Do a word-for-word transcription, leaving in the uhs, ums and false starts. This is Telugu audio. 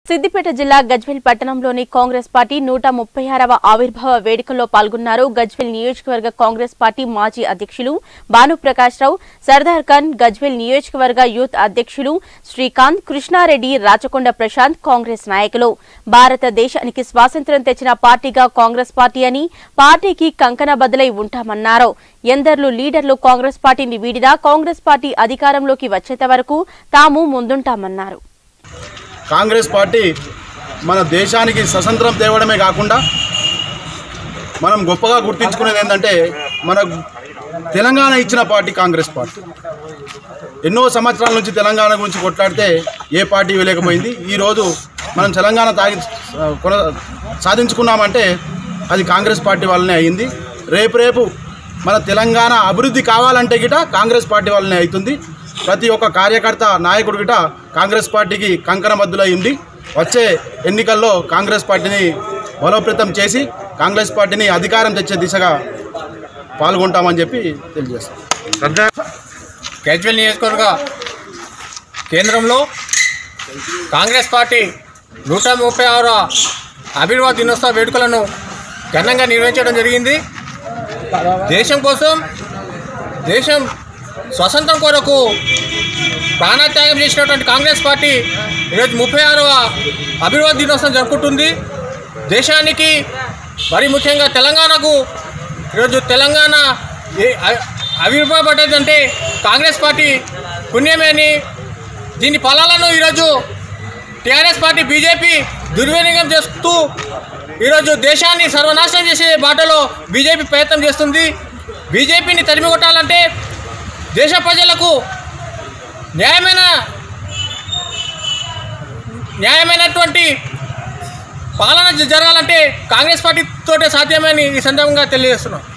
సిద్దిపేట జిల్లా గజ్వేల్ పట్టణంలోని కాంగ్రెస్ పార్టీ నూట ముప్పై ఆరవ ఆవిర్భావ వేడుకల్లో పాల్గొన్నారు. గజ్వేల్ నియోజకవర్గ కాంగ్రెస్ పార్టీ మాజీ అధ్యక్షులు భానుప్రకాష్ రావు, సర్దార్ ఖాన్, గజ్వేల్ నియోజకవర్గ యూత్ అధ్యక్షులు శ్రీకాంత్, కృష్ణారెడ్డి, రాచకొండ ప్రశాంత్ కాంగ్రెస్ నాయకులు. భారతదేశానికి స్వాతంత్ర్యం తెచ్చిన పార్టీగా కాంగ్రెస్ పార్టీ అని, పార్టీకి కంకణబద్దులై ఉంటామన్నారు. ఎందర్లు లీడర్లు కాంగ్రెస్ పార్టీని వీడినా కాంగ్రెస్ పార్టీ అధికారంలోకి వచ్చేంత వరకు తాము ముందుంటామన్నారు. కాంగ్రెస్ పార్టీ మన దేశానికి స్వతంత్రం తేవడమే కాకుండా మనం గొప్పగా గుర్తించుకునేది ఏంటంటే మన తెలంగాణ ఇచ్చిన పార్టీ కాంగ్రెస్ పార్టీ. ఎన్నో సంవత్సరాల నుంచి తెలంగాణ గురించి కొట్లాడితే ఏ పార్టీ ఇవ్వలేకపోయింది. ఈరోజు మనం తెలంగాణ తాగి కొన సాధించుకున్నామంటే అది కాంగ్రెస్ పార్టీ వల్లనే అయింది. రేపు రేపు మన తెలంగాణ అభివృద్ధి కావాలంటే గిట కాంగ్రెస్ పార్టీ వల్లనే అవుతుంది. ప్రతి ఒక్క కార్యకర్త నాయకుడు గిట కాంగ్రెస్ పార్టీకి కంకణబద్దులై ఉంది. వచ్చే ఎన్నికల్లో కాంగ్రెస్ పార్టీని బలోపేతం చేసి కాంగ్రెస్ పార్టీని అధికారం తెచ్చే దిశగా పాల్గొంటామని చెప్పి తెలియజేస్తాం. గజ్వేల్ నియోజకవర్గ కేంద్రంలో కాంగ్రెస్ పార్టీ నూట ముప్పై ఆరు ఆవిర్భావ దినోత్సవ వేడుకలను ఘనంగా నిర్వహించడం జరిగింది. దేశం కోసం, దేశం స్వతంత్రం కొరకు ప్రాణత్యాగం చేసినటువంటి కాంగ్రెస్ పార్టీ ఈరోజు ముప్పై ఆరవ ఆవిర్భావ దినోత్సవం జరుపుకుంటుంది. దేశానికి మరి ముఖ్యంగా తెలంగాణకు ఈరోజు తెలంగాణ ఆవిర్భావపడ్డదంటే కాంగ్రెస్ పార్టీ పుణ్యమే అని, దీని ఫలాలను ఈరోజు టీఆర్ఎస్ పార్టీ బీజేపీ దుర్వినియోగం చేస్తూ ఈరోజు దేశాన్ని సర్వనాశనం చేసే బాటలో బీజేపీ ప్రయత్నం చేస్తుంది. బీజేపీని తరిమి కొట్టాలంటే, దేశ ప్రజలకు న్యాయమైన న్యాయమైనటువంటి పాలన జరగాలంటే కాంగ్రెస్ పార్టీతోటే సాధ్యమని ఈ సందర్భంగా తెలియజేస్తున్నాం.